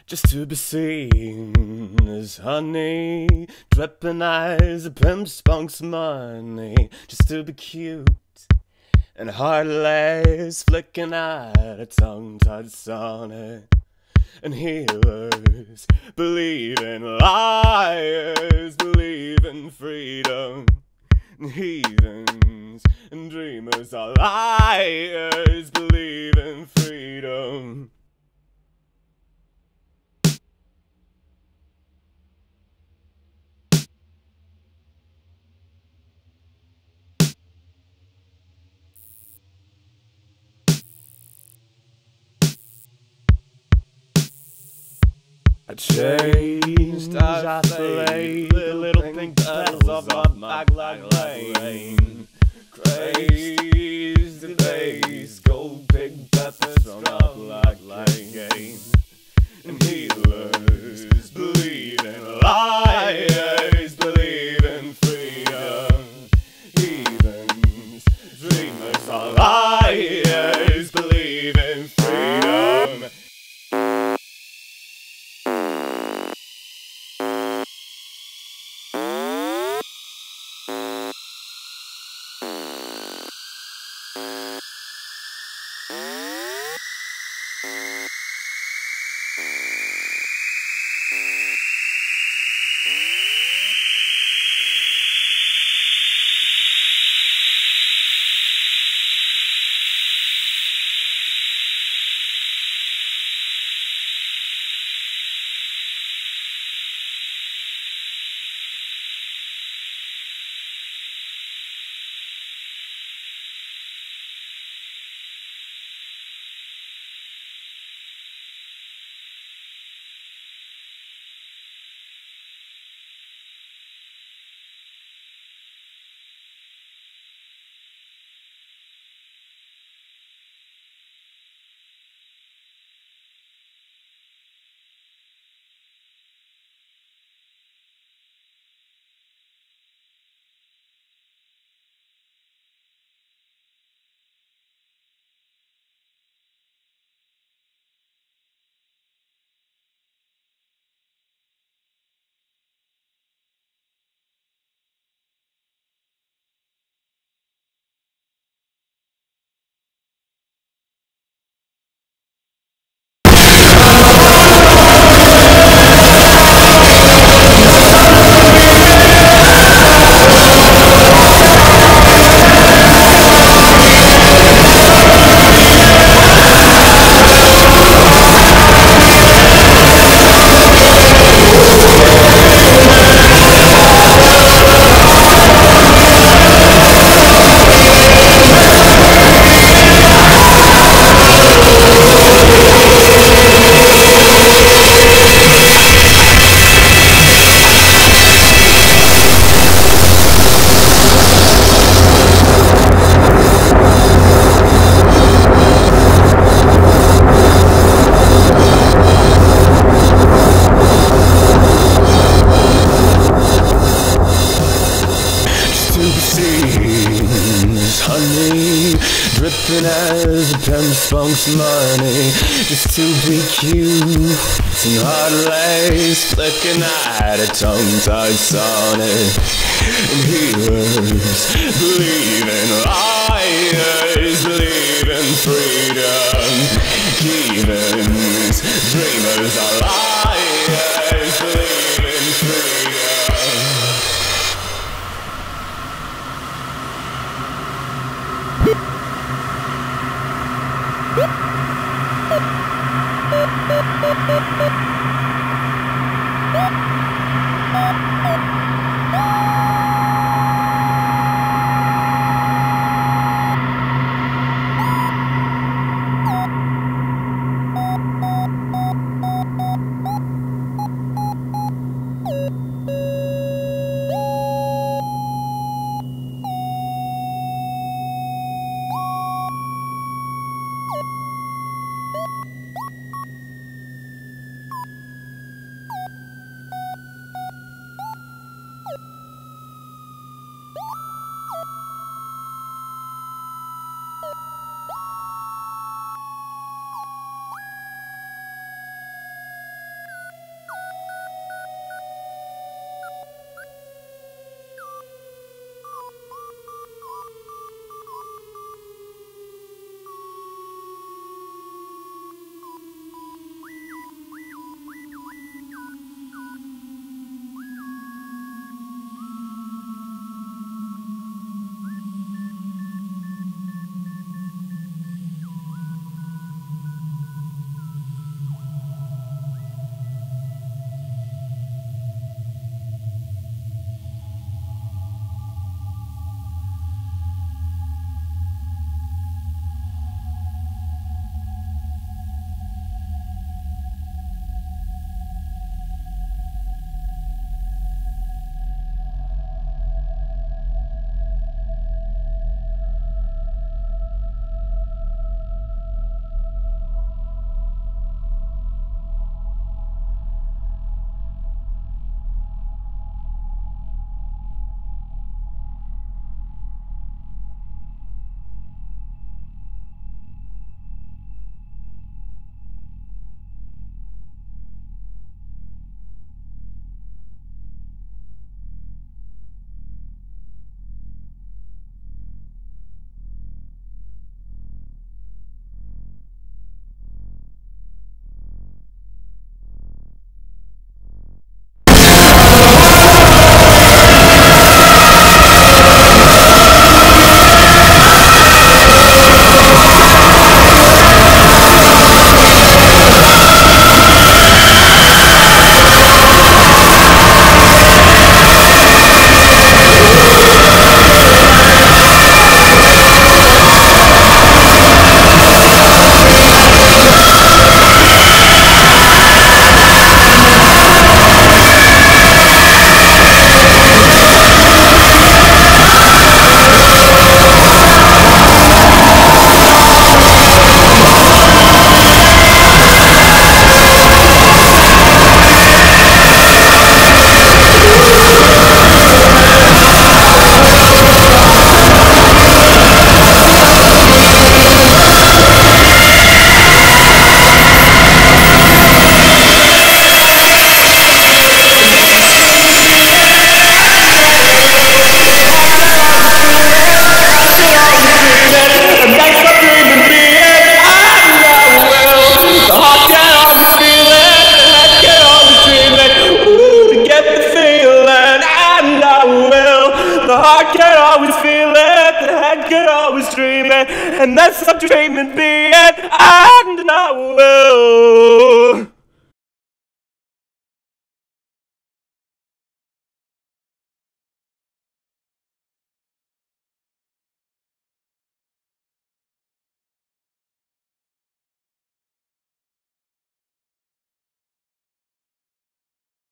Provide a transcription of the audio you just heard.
just to be seen as honey, dripping eyes, a pimp spunk's money, just to be cute and heartless, flicking at a tongue-tied sonnet. And healers believe in liars, believe in freedom. And heathens and dreamers are liars, believe in freedom. I changed, I played the little pink petals of my black rain. Crazed the face, gold pig peppers struck like game. And healers believe in liars, believe in freedom. Heathens, dreamers are liars, believe in freedom. Honey, dripping as a pimp spunk's money, just to be cute and heartless, flicking at a tongue-tied sonnet. And healers believe in liars, believe in freedom. Heathens, dreamers are liars, believe in freedom. and that's some treatment be it, and I will.